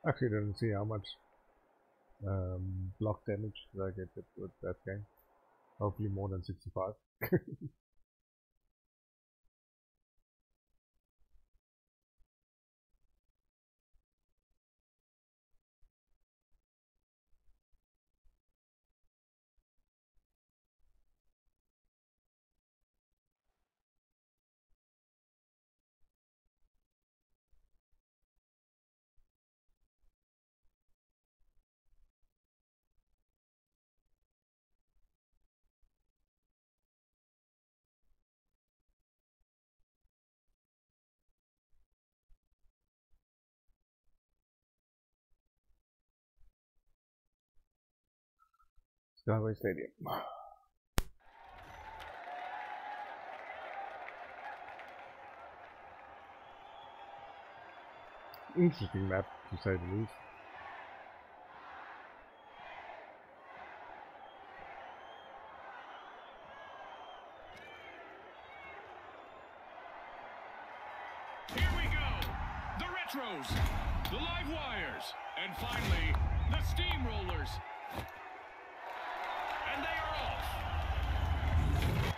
Actually, didn't see how much block damage I get with that game. Hopefully more than 65. Skyway Stadium. Interesting map, to say the least. Here we go! The Retros, the Live Wires, and finally, the Steamrollers. And they are off!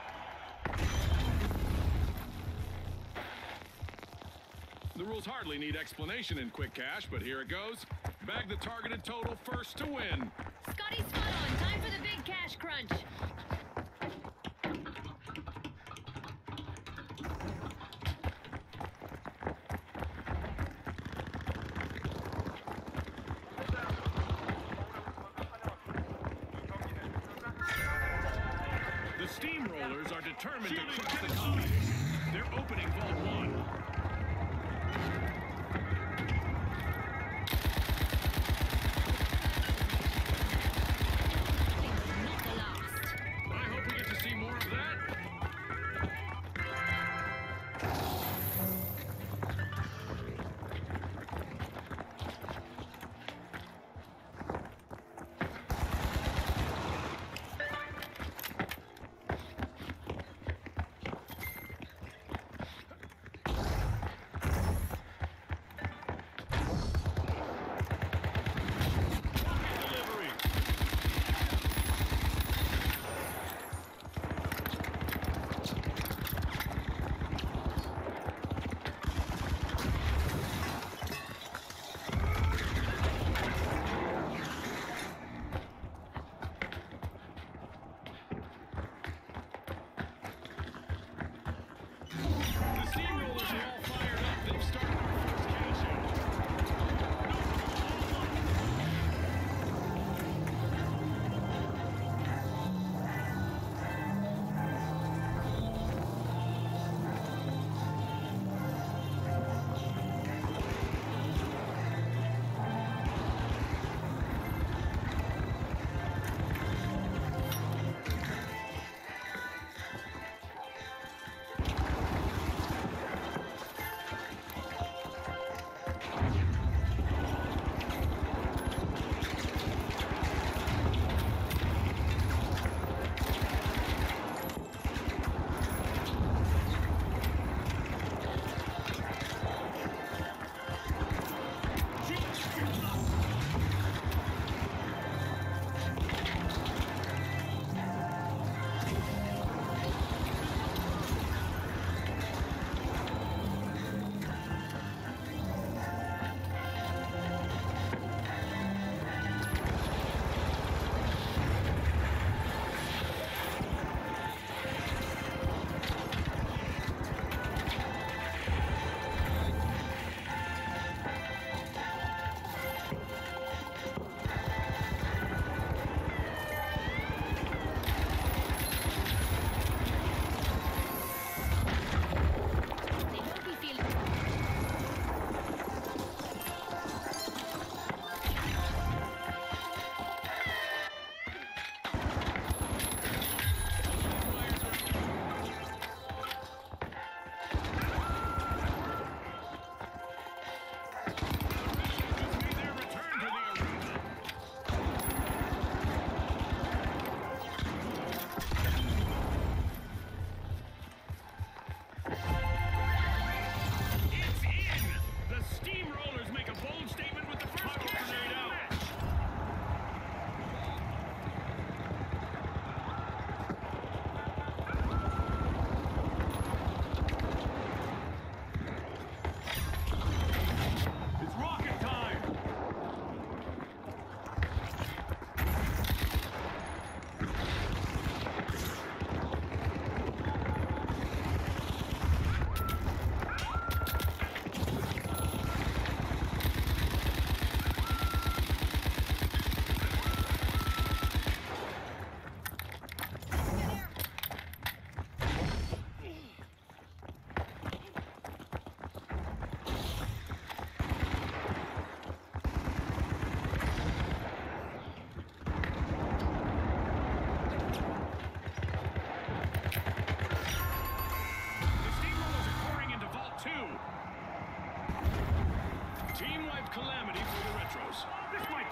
The rules hardly need explanation in Quick Cash, but here it goes. Bag the targeted total first to win. Scotty spot on. Time for the big cash crunch. The Steamrollers are determined to crush the Commies. They're opening Vault 1. Not the last. I hope we get to see more of that. Delivery. The Steamrollers are all fired up. They've started their first cash out.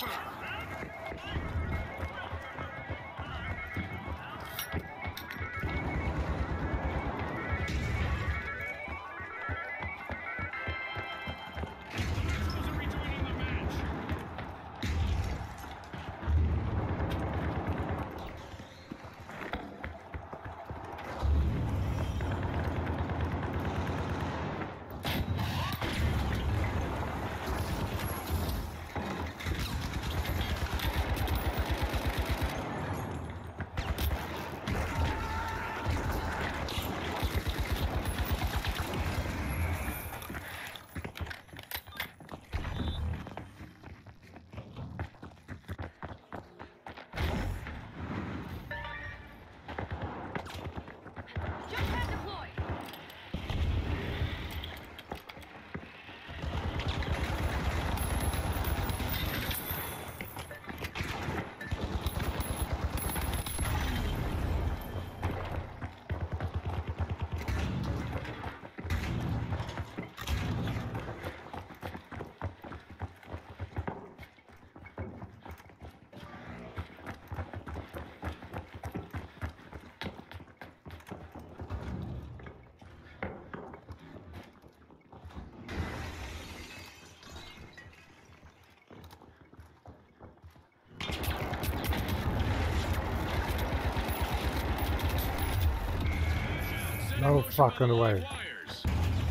keeper. The Metros are rejoining the match. Jump pad deployed. No fucking way. Wires.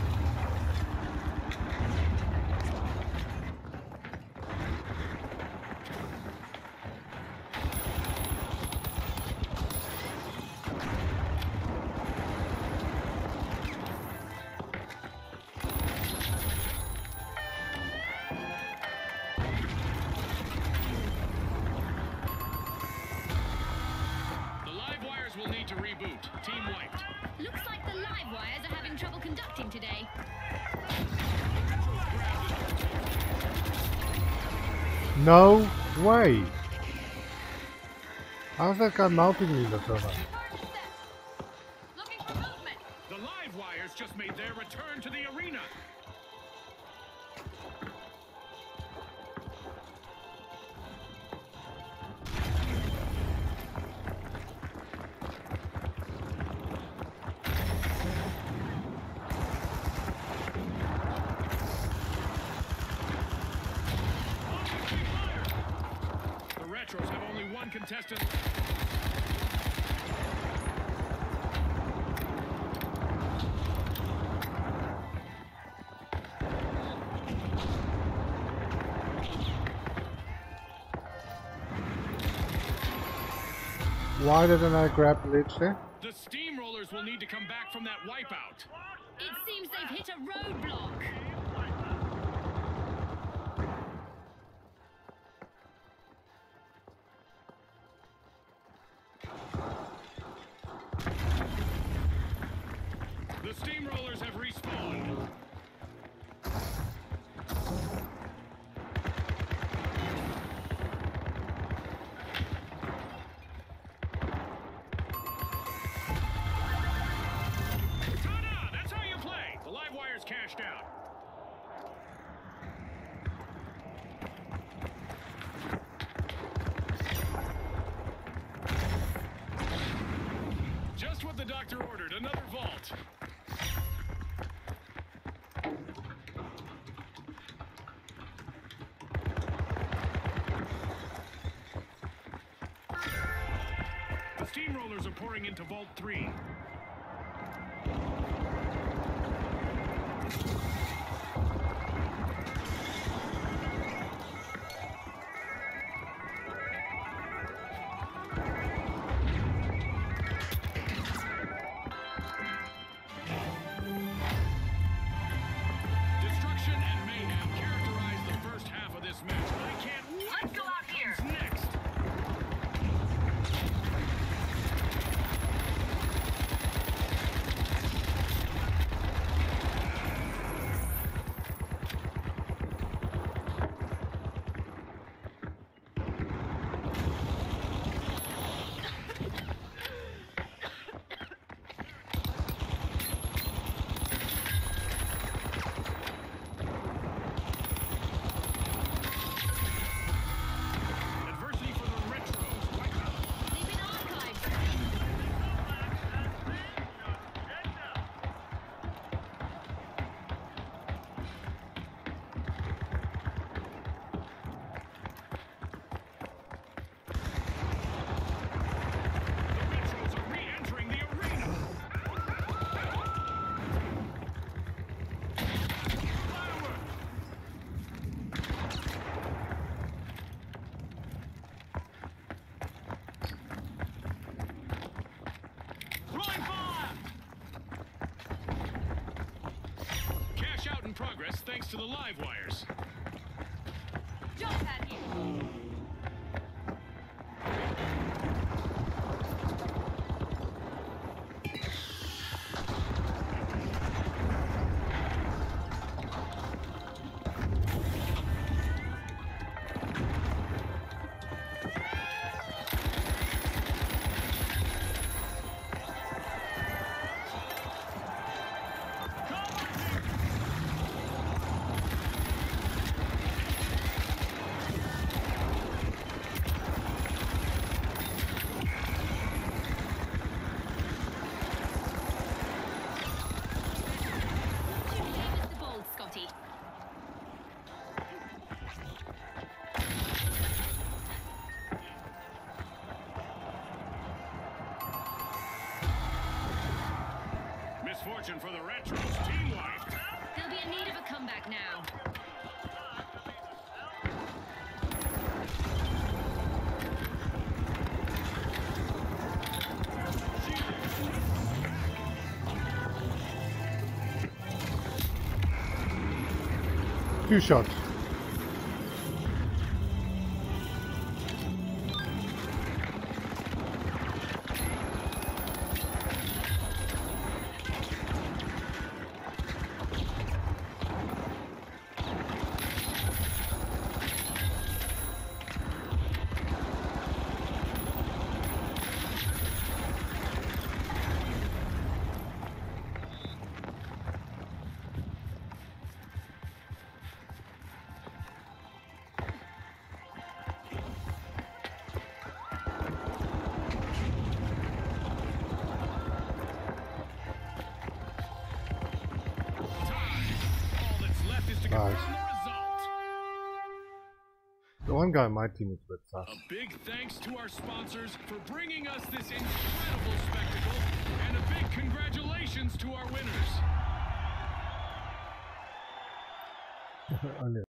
The live wires will need to reboot. Team wiped. Looks like the live wires are having trouble conducting today. No way! How's that guy mounting me the server? First step. Looking for movement. The live wires just made their return to the arena. The Retros have only one contestant. Why didn't I grab Lich there? The Steamrollers will need to come back from that wipeout. It seems they've hit a roadblock. The Steamrollers have respawned. Ta-da! That's how you play. The live wires cashed out. Just what the doctor ordered. Another vault. The Steamrollers are pouring into Vault 3. Destruction and mayhem characterize the first half of this match. I can't wait. Let's go out here. What's next? making progress thanks to the live wires. Jump pad here. Misfortune for the Retros, team-wide. They'll be in need of a comeback now. Two shots. Nice. The one guy on my team is a bit fast. A big thanks to our sponsors for bringing us this incredible spectacle, and a big congratulations to our winners.